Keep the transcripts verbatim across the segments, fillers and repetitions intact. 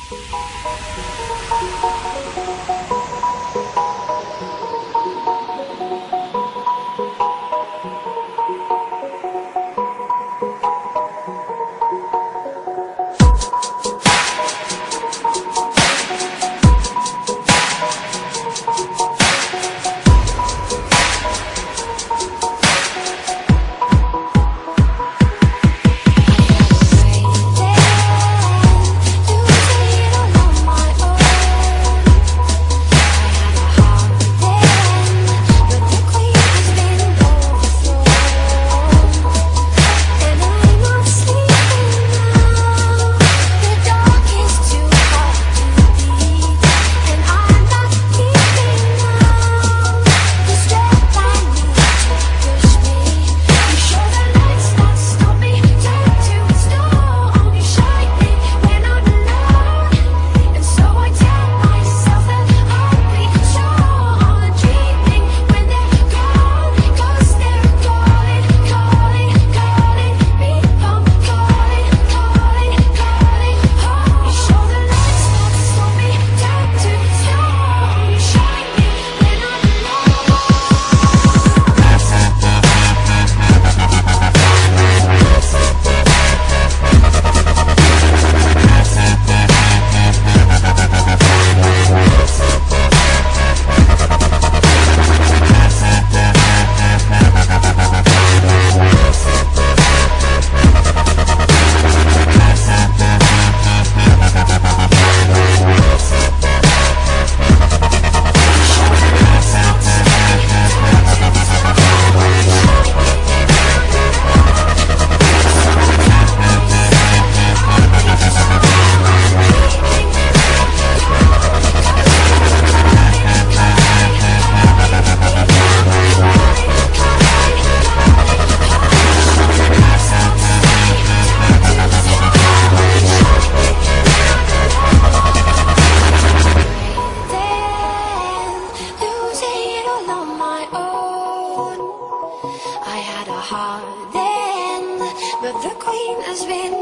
heart then, but the queen has been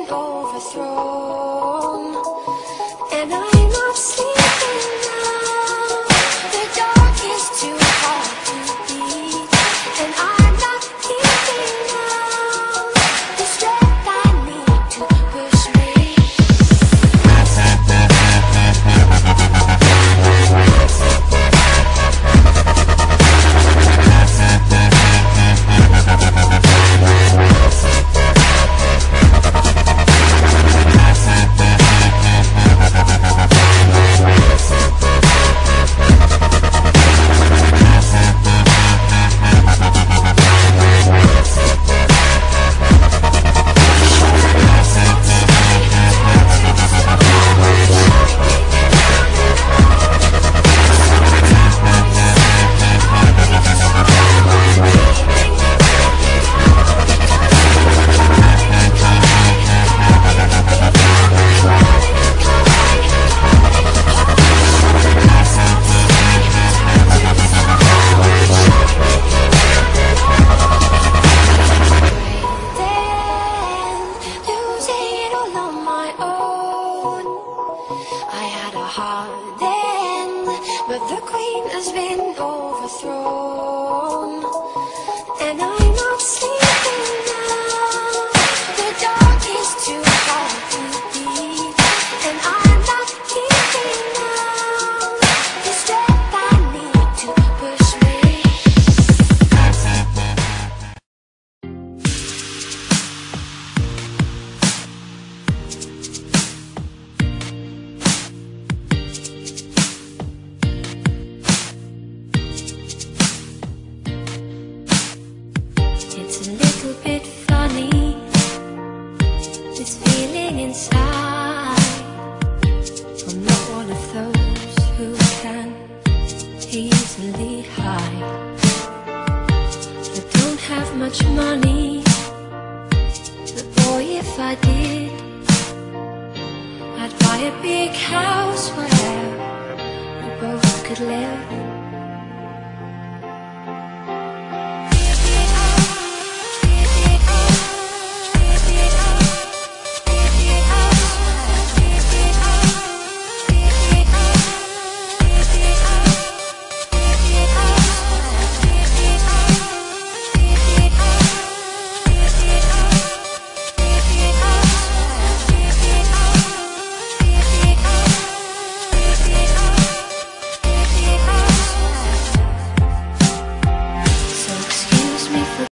overthrown, and I'm not sleeping now. The dark is too hard to beat, and I'm not keeping now the strength I need to push me. Heart then, but the queen has been overthrown, and I'm not sleeping now. The dark is too hard to beat, and I'm not keeping now the strength I need to push me. It's a little bit funny, this feeling inside. I'm not one of those who can easily hide. I don't have much money, but boy, if I did, I'd buy a big house where we both could live.